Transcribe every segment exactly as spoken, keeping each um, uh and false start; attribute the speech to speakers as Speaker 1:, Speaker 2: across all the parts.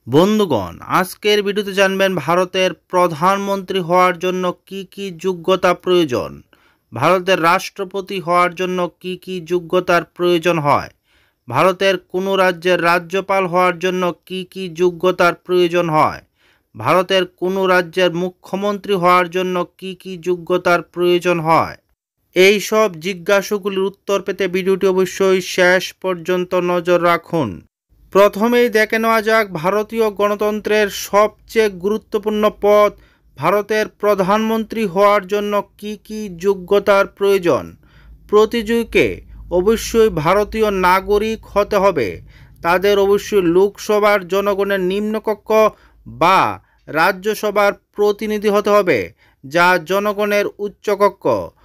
Speaker 1: বন্ধুগণ, আজকের ভিডিওতে জানবেন ভারতের প্রধানমন্ত্রী হওয়ার জন্য কি কি যোগ্যতা প্রয়োজন, ভারতের রাষ্ট্রপতি হওয়ার জন্য কি কি যোগ্যতার প্রয়োজন হয়, ভারতের কোনো রাজ্যের রাজ্যপাল হওয়ার জন্য কি কি যোগ্যতার প্রয়োজন হয়, ভারতের কোনো রাজ্যের মুখ্যমন্ত্রী হওয়ার জন্য কি কি যোগ্যতার প্রয়োজন হয়। এই সব জিজ্ঞাসাগুলির উত্তর পেতে ভিডিওটি অবশ্যই শেষ পর্যন্ত নজর রাখুন। প্রথমেই দেখে নেওয়া যাক ভারতীয় গণতন্ত্রের সবচেয়ে গুরুত্বপূর্ণ পদ ভারতের প্রধানমন্ত্রী হওয়ার জন্য কি কি যোগ্যতার প্রয়োজন। প্রতিযোগীকে অবশ্যই ভারতীয় নাগরিক হতে হবে। তাদের অবশ্যই লোকসভার জনগণের নিম্নকক্ষ বা রাজ্যসভার প্রতিনিধি হতে হবে, যা জনগণের উচ্চকক্ষ।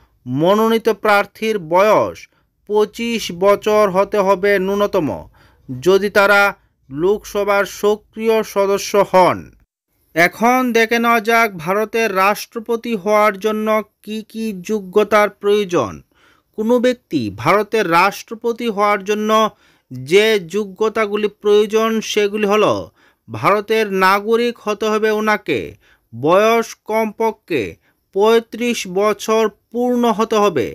Speaker 1: মনোনীত প্রার্থীর বয়স পঁচিশ বছর হতে হবে ন্যূনতম, যদি তারা লোকসভার সক্রিয় সদস্য হন। এখন দেখে নেওয়া যাক ভারতের রাষ্ট্রপতি হওয়ার জন্য কি কি যোগ্যতার প্রয়োজন। কোনো ব্যক্তি ভারতের রাষ্ট্রপতি হওয়ার জন্য যে যোগ্যতাগুলি প্রয়োজন সেগুলি হলো: ভারতের নাগরিক হতে হবে ওনাকে, বয়স কমপক্ষে পঁয়ত্রিশ বছর পূর্ণ হতে হবে,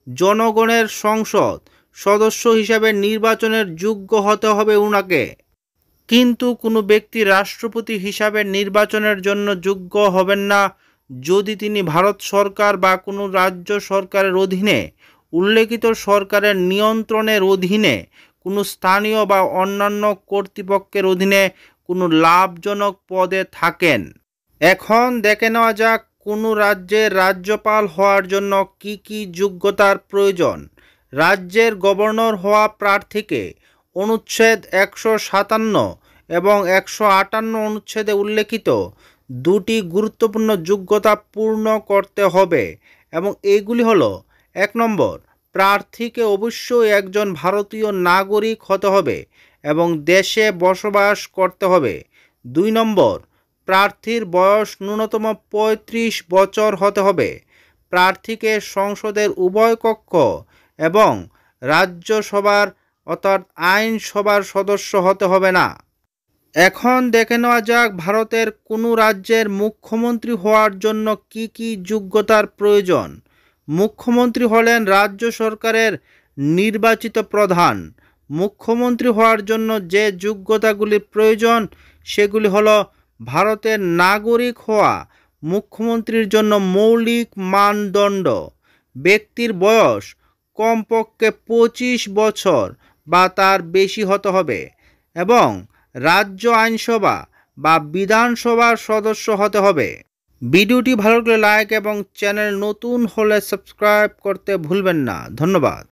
Speaker 1: জনগণের সংসদ সদস্য হিসাবে নির্বাচনের যোগ্য হতে হবে উনাকে। কিন্তু কোনো ব্যক্তি রাষ্ট্রপতি হিসাবে নির্বাচনের জন্য যোগ্য হবেন না যদি তিনি ভারত সরকার বা কোনো রাজ্য সরকারের অধীনে উল্লেখিত সরকারের নিয়ন্ত্রণের অধীনে কোনো স্থানীয় বা অন্যান্য কর্তৃপক্ষের অধীনে কোনো লাভজনক পদে থাকেন। এখন দেখে নেওয়া যাক কোনো রাজ্যের রাজ্যপাল হওয়ার জন্য কি কি যোগ্যতার প্রয়োজন। রাজ্যের গভর্নর হওয়া প্রার্থীকে অনুচ্ছেদ একশো সাতান্ন এবং একশো আটান্ন অনুচ্ছেদে উল্লেখিত দুটি গুরুত্বপূর্ণ যোগ্যতা পূর্ণ করতে হবে, এবং এইগুলি হলো: এক নম্বর, প্রার্থীকে অবশ্যই একজন ভারতীয় নাগরিক হতে হবে এবং দেশে বসবাস করতে হবে। দুই নম্বর, প্রার্থীর বয়স ন্যূনতম পঁয়ত্রিশ বছর হতে হবে। প্রার্থীকে সংসদের উভয় কক্ষ এবং রাজ্যসভার অর্থাৎ আইনসভার সদস্য হতে হবে না। এখন দেখে নেওয়া যাক ভারতের কোনো রাজ্যের মুখ্যমন্ত্রী হওয়ার জন্য কি কি যোগ্যতার প্রয়োজন। মুখ্যমন্ত্রী হলেন রাজ্য সরকারের নির্বাচিত প্রধান। মুখ্যমন্ত্রী হওয়ার জন্য যে যোগ্যতাগুলি প্রয়োজন সেগুলি হলো: ভারতের নাগরিক হওয়া মুখ্যমন্ত্রীর জন্য মৌলিক মানদণ্ড, ব্যক্তির বয়স কমপক্ষে পঁচিশ বছর বা তার বেশি হতে হবে, এবং রাজ্য আইনসভা বা বিধানসভার সদস্য হতে হবে। ভিডিওটি ভালো লাগলে লাইক এবং চ্যানেল নতুন হলে সাবস্ক্রাইব করতে ভুলবেন না। ধন্যবাদ।